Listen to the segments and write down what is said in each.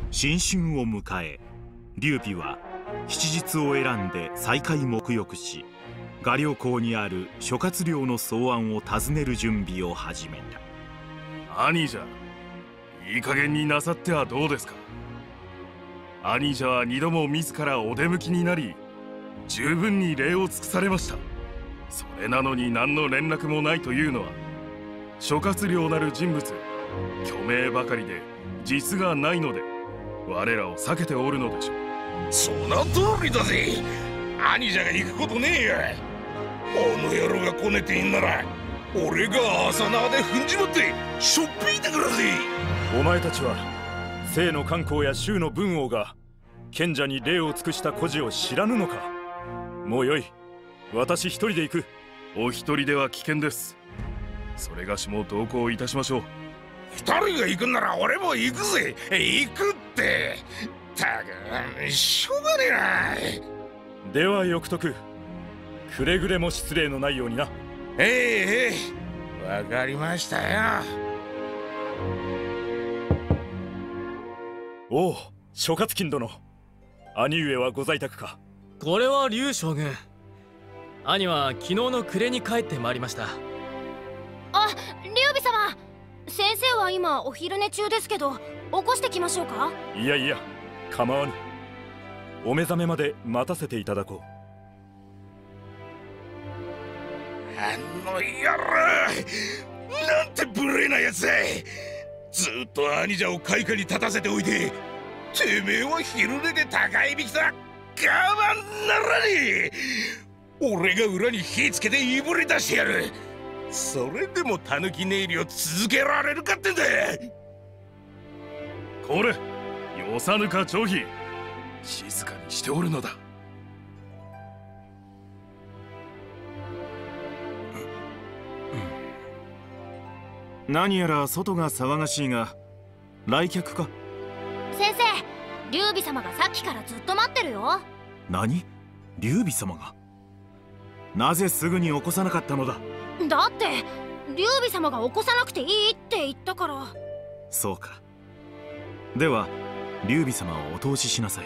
新春を迎え、劉備は吉日を選んで再会沐浴し、雅良港にある諸葛亮の草案を訪ねる準備を始めた。 兄者、いい加減になさってはどうですか。兄者は2度も自らお出向きになり、十分に礼を尽くされました。それなのに何の連絡もないというのは、諸葛亮なる人物、虚名ばかりで実がないので、我らを避けておるのでしょう。 その通りだぜ。兄者が行くことねえや。あの野郎がこねてんなら、俺が朝縄で踏んじまってしょっぴいてくるぜ。 お前たちは清の漢光や周の文王が賢者に礼を尽くした故事を知らぬのか。もうよい、私一人で行く。 お一人では危険です。それがしも同行いたしましょう。 二人が行くんなら俺も行くぜ。行くって。たくしょうがねえな。ではよくとく。くれぐれも失礼のないようにな。 ええ、わかりましたよ。 おお、諸葛金殿、兄上はご在宅か。 これは劉将軍。兄は昨日の暮れに帰ってまいりました。 あ、劉備様、先生は今お昼寝中ですけど、起こしてきましょうか。 いやいや、構わぬ。お目覚めまで待たせていただこう。 あの野郎、なんて無礼なやつだ。ずっと兄者を開花に立たせておいて、てめえは昼寝で高いびきとは我慢ならねえ。俺が裏に火つけていぶり出してやる。それでもタヌキ寝入りを続けられるかってんだ。 これ、よさぬか張飛、静かにしておるのだ。 何やら外が騒がしいが、来客か。 先生、劉備様がさっきからずっと待ってるよ。 何？劉備様が？なぜすぐに起こさなかったのだ？ だって劉備様が起こさなくていいって言ったから。 そうか。では劉備様をお通ししなさい。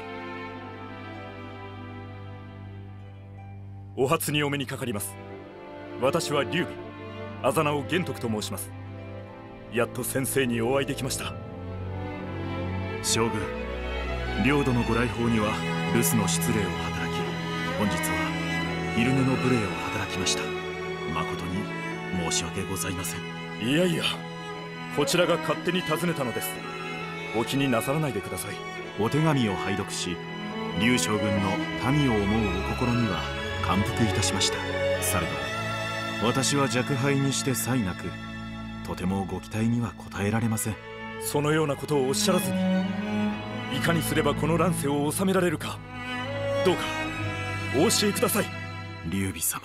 お初にお目にかかります。私は劉備、あざ名を玄徳と申します。やっと先生にお会いできました。 将軍、領土のご来訪には留守の失礼を働き、本日は昼寝の無礼を働きました。誠に申し訳ございません。 いやいや、こちらが勝手に尋ねたのです。お気になさらないでください。 お手紙を拝読し、劉将軍の民を思うお心には感服いたしました。されど私は若輩にして才なく、とてもご期待には応えられません。 そのようなことをおっしゃらずに、いかにすればこの乱世を収められるか、どうかお教えください。 劉備様、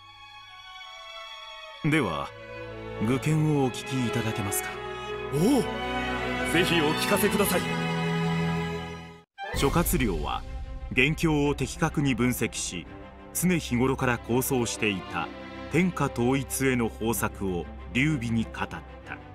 では愚見をお聞きいただけますか。 おお、ぜひお聞かせください。 諸葛亮は元凶を的確に分析し、常日頃から構想していた天下統一への方策を劉備に語った。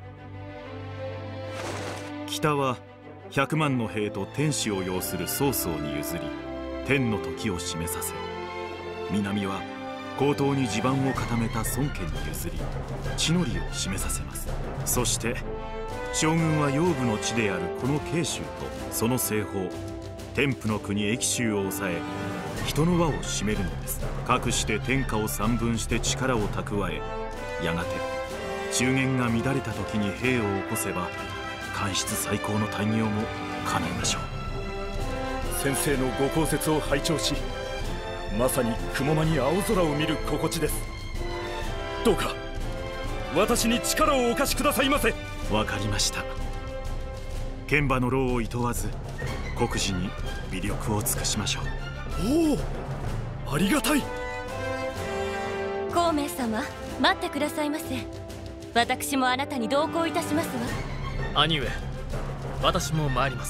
北は100万の兵と天子を擁する曹操に譲り、天の時を示させ、南は高等に地盤を固めた孫権に譲り、地の利を示させます。そして将軍は養父の地であるこの慶州とその西方天賦の国益州を抑え、人の輪を占めるのです。かくして天下を三分して力を蓄え、やがて中原が乱れた時に兵を起こせば、官室最高の大業も叶いましょう。 先生のご講説を拝聴し、まさに雲間に青空を見る心地です。どうか私に力をお貸しくださいませ。 わかりました。剣馬の労をいとわず、国事に微力を尽くしましょう。おお、ありがたい。 孔明様、待ってくださいませ。私もあなたに同行いたしますわ。 兄上、私も参ります。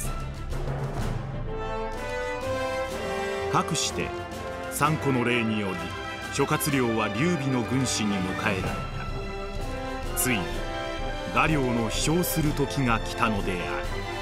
かくして三個の礼により、諸葛亮は劉備の軍師に迎えられた。ついに雅良の飛翔する時が来たのである。